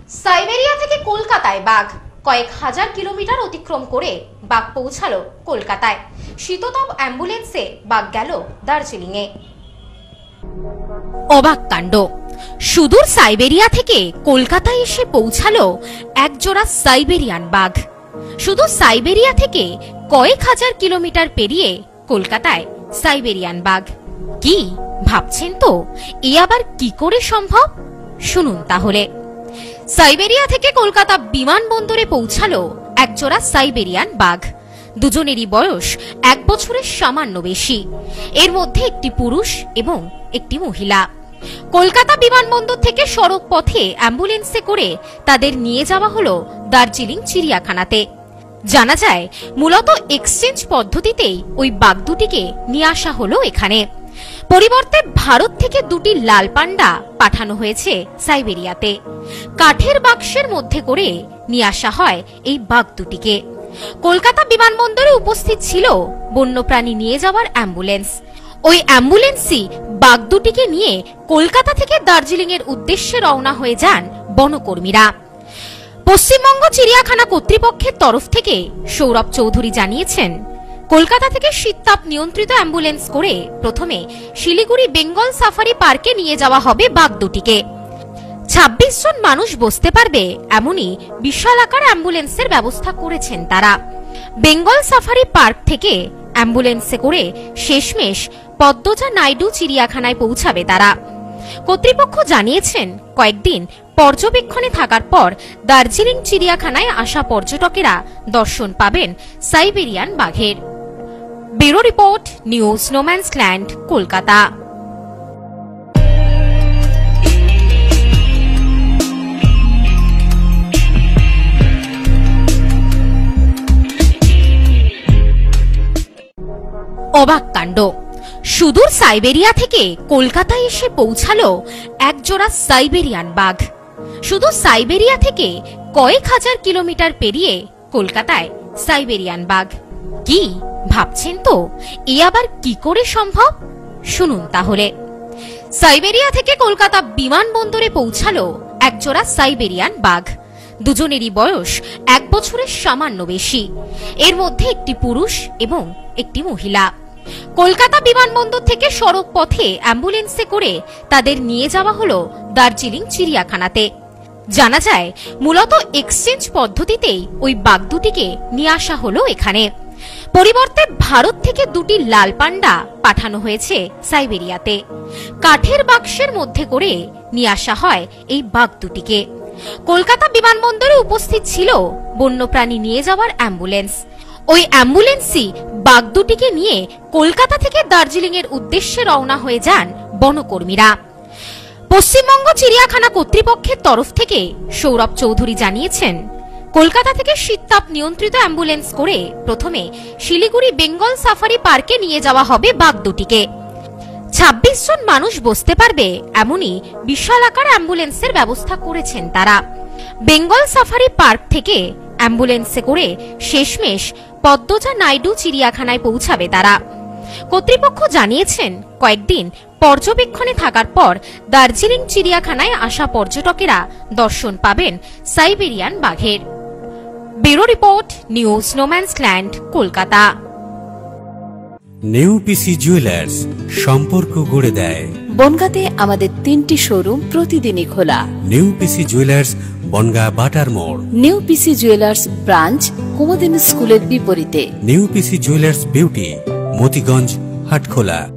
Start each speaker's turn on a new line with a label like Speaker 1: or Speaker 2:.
Speaker 1: Siberia থেকে কলকাতায় বাঘ, কয়েক হাজার কিলোমিটার অতিক্রম করে বাঘ পৌঁছালো কলকাতায়। শীততাপ অ্যাম্বুলেন্সে বাঘ গেল দার্জিলিংয়ে। অবাক কাণ্ড, সুদূর সাইবেরিয়া থেকে কলকাতায় এসে পৌঁছালো একজোড়া সাইবেরিয়ান বাঘ। শুধু সাইবেরিয়া থেকে কয়েক হাজার কিলোমিটার পেরিয়ে কলকাতায় সাইবেরিয়ান বাঘ। কি ভাবছেন তো, এ আবার কি করে সম্ভব? শুনুন তাহলে। সাইবেরিয়া থেকে কলকাতা বিমানবন্দরে পৌঁছালো একজোড়া সাইবেরিয়ান বাঘ। দুজনেরই বয়স 1 বছরের সামান্য বেশি। এর মধ্যে একটি পুরুষ এবং একটি মহিলা। কলকাতা বিমানবন্দর থেকে সড়ক পথে অ্যাম্বুলেন্সে করে তাদের নিয়ে যাওয়া হলো দার্জিলিং চিড়িয়াখানাতে। জানা যায়, মূলত এক্সচেঞ্জ পদ্ধতিতেই ওই বাঘ দুটিকে নিয়ে আসা হলো এখানে। পরিবর্তে ভারত থেকে দুটি লাল পান্ডা পাঠানো হয়েছে সাইবেরিয়াতে। কাঠের বাক্সের মধ্যে করে নিয়ে আসা হয় এই বাঘ দুটিকে। কলকাতা বিমানবন্দরে উপস্থিত ছিল বন্যপ্রাণী নিয়ে যাওয়ার অ্যাম্বুলেন্স। ওই অ্যাম্বুলেন্সই বাঘ দুটিকে নিয়ে কলকাতা থেকে দার্জিলিং এর উদ্দেশ্যে রওনা হয়ে যান বনকর্মীরা। পশ্চিমবঙ্গ চিড়িয়াখানা কর্তৃপক্ষের তরফ থেকে সৌরভ চৌধুরী জানিয়েছেন, কলকাতা থেকে শীততাপ নিয়ন্ত্রিত অ্যাম্বুলেন্স করে প্রথমে শিলিগুড়ি বেঙ্গল সাফারি পার্কে নিয়ে যাওয়া হবে বাঘ দুটিকে। 26 জন মানুষ বসতে পারবে এমনই বিশাল আকার অ্যাম্বুলেন্সের ব্যবস্থা করেছেন তারা। বেঙ্গল সাফারি পার্ক থেকে অ্যাম্বুলেন্সে করে শেষমেশ পদ্মজা নাইডু চিড়িয়াখানায় পৌঁছাবে তারা। কর্তৃপক্ষ জানিয়েছেন, কয়েকদিন পর্যবেক্ষণে থাকার পর দার্জিলিং চিড়িয়াখানায় আসা পর্যটকেরা দর্শন পাবেন সাইবেরিয়ান বাঘের। Bureau report, news no man's land, Kolkata. অবাক কাণ্ড, সুদূর সাইবেরিয়া থেকে কলকাতায় এসে পৌঁছালো একজোড়া সাইবেরিয়ান বাঘ। শুধু সাইবেরিয়া থেকে কয়েক হাজার কিলোমিটার পেরিয়ে কলকাতায় সাইবেরিয়ান বাঘ। কি ভাবছেন তো, এ আবার কি করে সম্ভব? শুনুন তাহলে। সাইবেরিয়া থেকে কলকাতা বিমানবন্দরে পৌঁছালো একজোড়া সাইবেরিয়ান বাঘ। দুজনেরই বয়স 1 বছরের সামান্য বেশি। এর মধ্যে একটি পুরুষ এবং একটি মহিলা। কলকাতা বিমানবন্দর থেকে সড়ক পথে অ্যাম্বুলেন্সে করে তাদের নিয়ে যাওয়া হলো দার্জিলিং চিড়িয়াখানাতে। জানা যায়, মূলত এক্সচেঞ্জ পদ্ধতিতেই ওই বাঘ দুটিকে নিয়ে আসা হলো এখানে। পরিবর্তে ভারত থেকে দুটি লাল পান্ডা পাঠানো হয়েছে সাইবেরিয়াতে। কাঠের বাক্সের মধ্যে করে নিয়ে আসা হয় এই বাঘ দুটিকে। কলকাতা বিমানবন্দরে উপস্থিত ছিল বন্যপ্রাণী নিয়ে যাওয়ার অ্যাম্বুলেন্স। ওই অ্যাম্বুলেন্সই বাঘ দুটিকে নিয়ে কলকাতা থেকে দার্জিলিং এর উদ্দেশ্যে রওনা হয়ে যান বনকর্মীরা। পশ্চিমবঙ্গ চিড়িয়াখানা কর্তৃপক্ষের তরফ থেকে সৌরভ চৌধুরী জানিয়েছেন, কলকাতা থেকে শীততাপ নিয়ন্ত্রিত অ্যাম্বুলেন্স করে প্রথমে শিলিগুড়ি বেঙ্গল সাফারি পার্কে নিয়ে যাওয়া হবে বাঘ দুটিকে। 26 জন মানুষ বসতে পারবে এমনই বিশাল আকার অ্যাম্বুলেন্সের ব্যবস্থা করেছেন তারা। বেঙ্গল সাফারি পার্ক থেকে অ্যাম্বুলেন্সে করে শেষমেশ পদ্মজা নাইডু চিড়িয়াখানায় পৌঁছাবে তারা। কর্তৃপক্ষ জানিয়েছেন, কয়েকদিন পর্যবেক্ষণে থাকার পর দার্জিলিং চিড়িয়াখানায় আসা পর্যটকেরা দর্শন পাবেন সাইবেরিয়ান বাঘের। Bureau report, news no man's land, Kolkata.
Speaker 2: নেউপিসি জুয়েলার্স, সম্পর্ক গড়ে দেয়।
Speaker 3: বনগাঁতে আমাদের 3টি শোরুম প্রতিদিনই খোলা।
Speaker 2: নেউপিসি জুয়েলার্স, বনগাঁ বাটার মোড়।
Speaker 3: নেউপিসি জুয়েলার্স ব্রাঞ্চ কুমুদিনী স্কুলের বিপরীতে।
Speaker 2: নেউপিসি জুয়েলার্স বিউটি, মতিগঞ্জ, হাটখোলা।